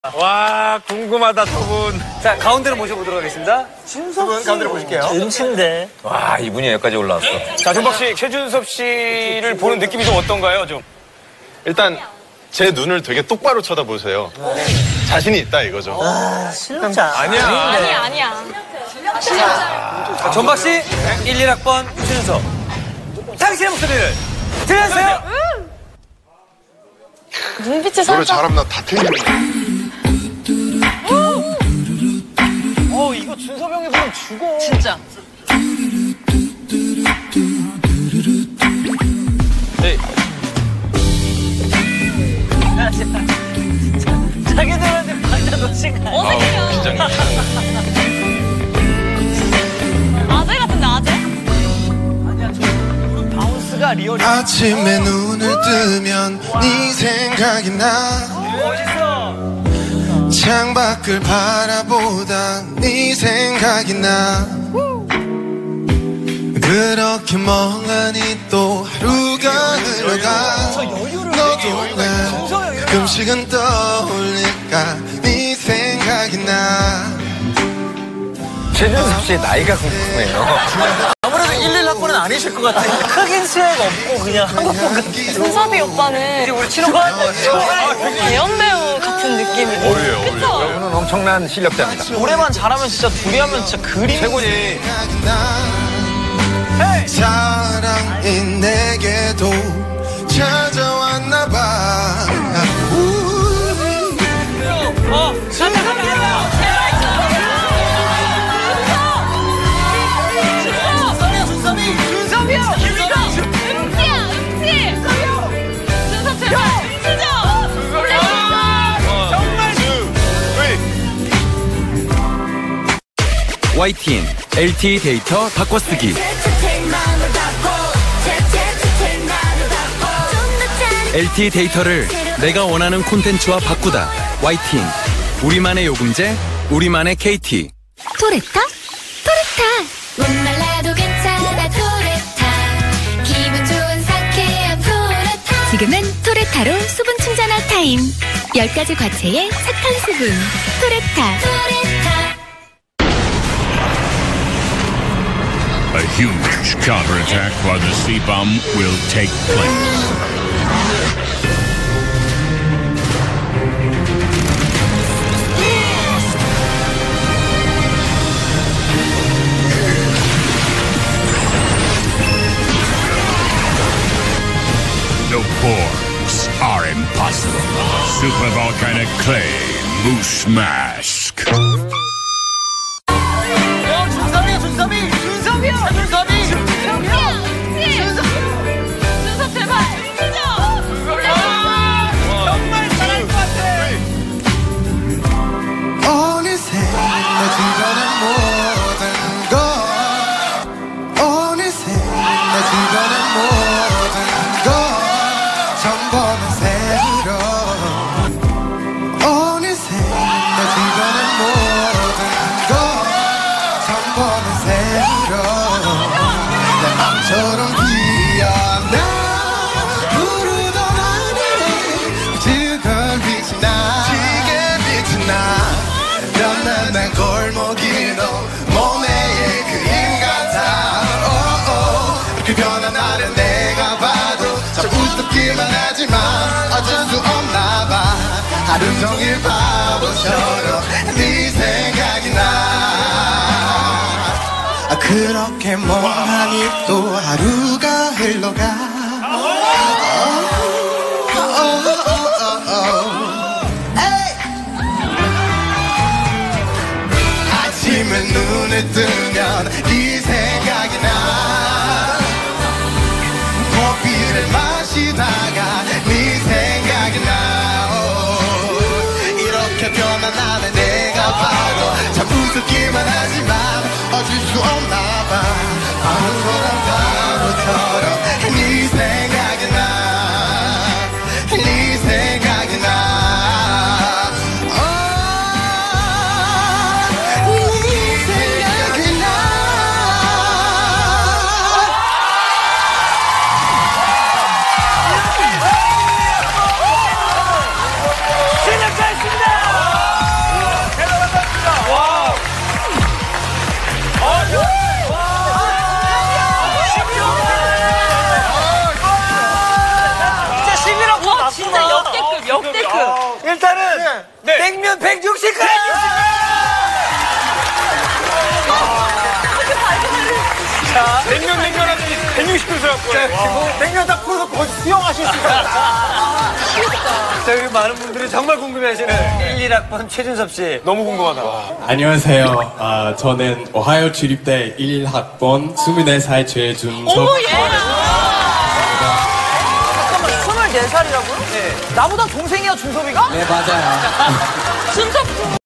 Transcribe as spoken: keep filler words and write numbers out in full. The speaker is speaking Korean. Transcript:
와, 궁금하다, 두 분. 자, 가운데로 모셔보도록 하겠습니다. 두 분 가운데로 보실게요. 음치인데. 와, 이분이 여기까지 올라왔어. 자, 정박 씨, 최준섭 씨를 보는 느낌이 좀 어떤가요, 좀? 일단 제 눈을 되게 똑바로 쳐다보세요. 자신이 있다 이거죠. 아, 실력자. 아니야. 아니야, 아니야. 자, 전박 씨, 일, 일 학번 최준섭. 당신의 목소리를 들려주세요. 눈빛이 노래 살짝. 잘하면 나 다 틀리는 어, 이거 준섭 형이 보면 죽어. 진짜. 네. 자기들한테 박자 놓친 거 아니야? 어색해요. 긴장해. 아재 같은데, 아재? 바운스가 리얼이. 아침에 눈을 뜨면 네 생각이 나. 멋있어. 창밖을 바라보다 네 생각이 나. 그렇게 멍하니 또 하루가 흘러가. 너도 나 가끔씩은 떠올릴까 네 생각이 나. 최준섭 씨의 나이가 궁금해요. 아무래도 일, 일 학번은 아니실 것 같아. 크긴 수혜가 없고 그냥 한국분 같아. 준섭이 오빠는 우리 친오빠 할 거예요. 대연 배우 같은 느낌이고. 어울려요, 그쵸? 이분은 엄청난 실력자입니다. 노래만 잘하면 진짜 둘이 하면 진짜 그림. 최고지. 사랑이 내게도 찾아왔나 봐. 어, 간다, 간다, 간다. 준섭이요! 음치야, 음치! 준섭 제발, 음치죠! 정말. 와이티엔 엘티이 데이터 바꿔쓰기. 엘티이 데이터를 내가 원하는 콘텐츠와 바꾸다. 와이티엔 우리만의 요금제, 우리만의 케이티. 토레타? 토레타! 목말라도 괜찮아 토레타. 기분 좋은 상쾌한 토레타. 지금은 토레타로 수분 충전할 타임. 열 가지 과체의 착한 수분. 토레타. 토레타. A huge counterattack while the C-bomb will take place. No forms are impossible. Super volcanic clay, moose mask. 준섭이야, 준섭이. 준섭이야, 준섭이. 음치야, 음치! 준섭 제발, 음치죠! 정말 잘할 것 같아. 어느새 내 주변의 모든 것. 어느새 내 주변의 모든 것. 전번은 새로. 어느새 내 주변의 모든 것. 전번은 새로. 내 맘처럼 피어나. 부르던 하늘에 지걸 빛이 나. 지게 빛이 나. 변한 골목이로 몸의 그림 같아. 오오. 그 변한 나를 내가 봐도 참 우습기만 하지만 어쩔 수 없나 봐. 하루 종일 바보처럼 네 생각이 나. 아, 그렇게 멍하니 또 하루가 흘러가. 어, 어, 어, 어, 어. 에이! 아침에 눈을 뜨면 네 생각이 나. 커피를 마시다가 네 생각이 나. 오, 이렇게 변한 나를 내가 봐도 참 우습기만 하지만 어쩔 수 없나 봐. 바보처럼 바보처럼 네 생각이 나. 네 생각이 나. 어, 네 생각이 진짜 역대급, 역대급. 일단은 네. 냉면 백육십 그램. 자, 냉면 냉면 하더니 백육십 그램 갖고. 그리고 냉면 다 풀어서 거기 수영하실 수 있어요. 자, 그리고 많은 분들이 정말 궁금해하시는 일일 학번 최준섭 씨. 너무 궁금하다. 안녕하세요. 아, 저는 오하이오 주립대 일 학번 스물네 살 최준섭. 오, 예. 잠깐만, 스물네 살이라고요? 네. 나보다 동생이야, 준섭이가? 네, 맞아요. 준섭